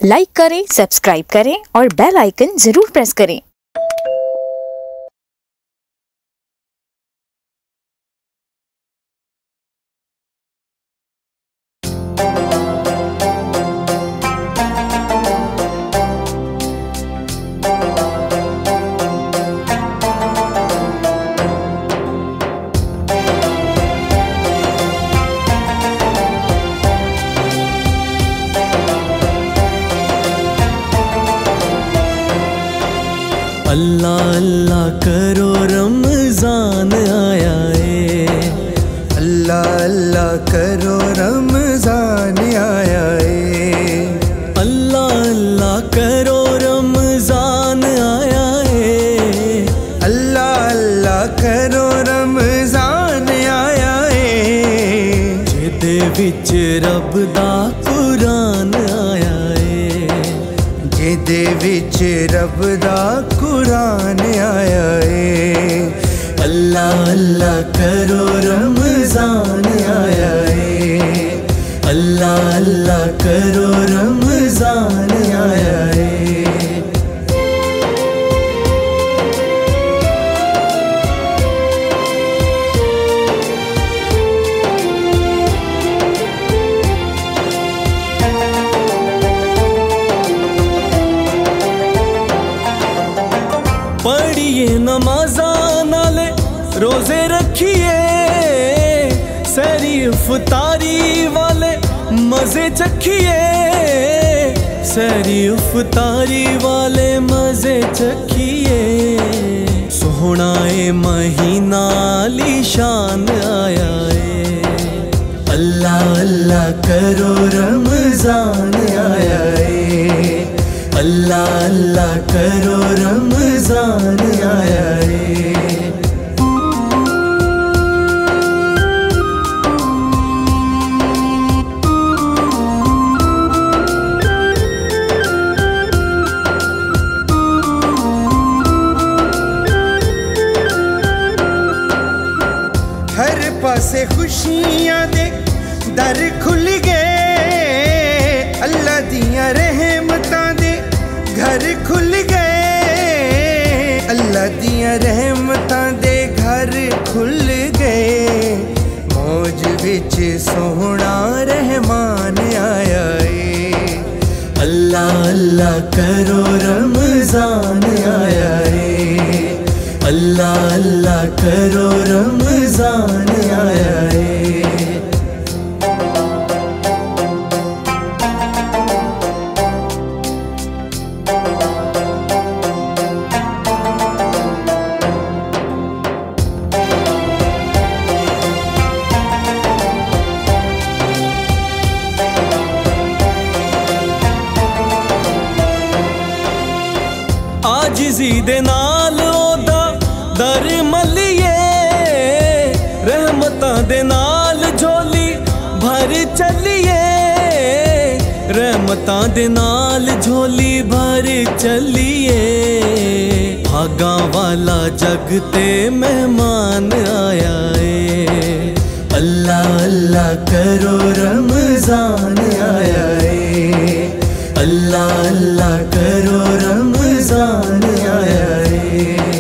Like करें, subscribe करें और बेल आइकन जरूर प्रेस करें। अल्लाह अल्लाह करो रमज़ान आया है। अल्लाह अल्लाह करो रमज़ान आया है। अल्लाह अल्लाह करो रमज़ान आया है। अल्लाह अल्लाह करो रमज़ान आया है। जिदे विच रब दा कुरान आया है। जिदे विच रब दा कुरान आया है। अल्लाह अल्लाह करो रमज़ान आया है। अल्लाह अल्लाह करो रमज़ान आया है। पढ़िए नमाज़ा नाले रोजे रखिए, सहरी इफ्तारी वाले मज़े चखिए। सहरी इफ्तारी वाले मज़े चखिए। सोहना ए महीना आलीशान आया है। अल्लाह अल्लाह करो रमज़ान आया है। अल्लाह अल्लाह करो रमज़ान आया है। हर पासे खुशियां दे दर खुल गए। अल्लाह दियां रहमतां दे घर खुल गए। अल्लाह दियां रहमतां दे घर खुल गए। मौज विच सोहना रहमान आया है। अल्लाह अल्लाह करो रमज़ान आया है। अल्लाह अल्लाह करो रमज़ान आया है। आजिज़ी दे नाल ओदा दर मलिए। रहमतां दे नाल झोली भर चलिए। रहमतां दे नाल झोली भर चलिए। भागां वाला जग ते मेहमान आया है। अल्लाह अल्लाह करो रमज़ान आया है। अल्लाह अल्लाह करो रमज़ान आया है।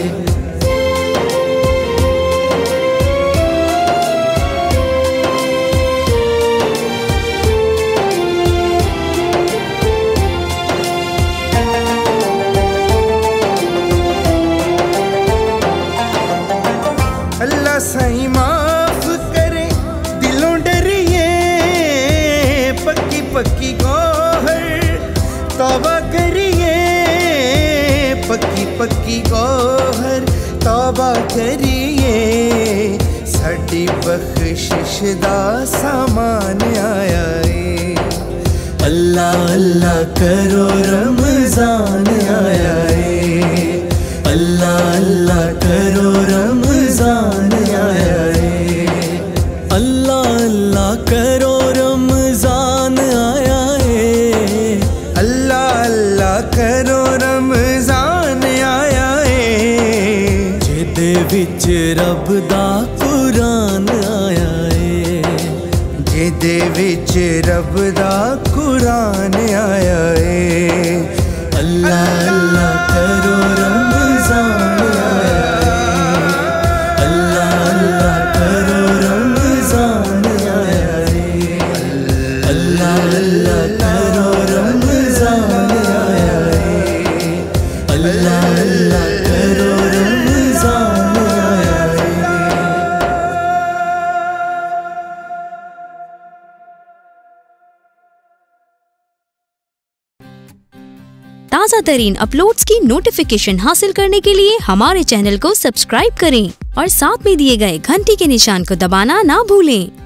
अल्लाह साईं माफ करे दिलों डरिए। पक्की पक्की गौहर तौबा करिए। पक्की पक्की गौहर तौबा करिए। साडी बख्शिश दा सामान आया है। अल्लाह अल्लाह करो रमज़ान आया है। अल्लाह अल्लाह करो रमज़ान आया है। अल्लाह अल्लाह करो रमज़ान आया है। अल्लाह अल्लाह करो रमज़ान आया है। जिदे विच रब दा कुरान आया है। जिदे विच रब दा कुरान आया है। अल्लाह अल्लाह करो रमजान आया रे, अल्लाह अल्लाह करो रमजान आया रे, अल्लाह अल्लाह करो रमजान आया रे, अल्लाह अल्लाह करो रमजान आया रे। ताज़ा तरीन अपलोड्स की नोटिफिकेशन हासिल करने के लिए हमारे चैनल को सब्सक्राइब करें और साथ में दिए गए घंटी के निशान को दबाना ना भूलें।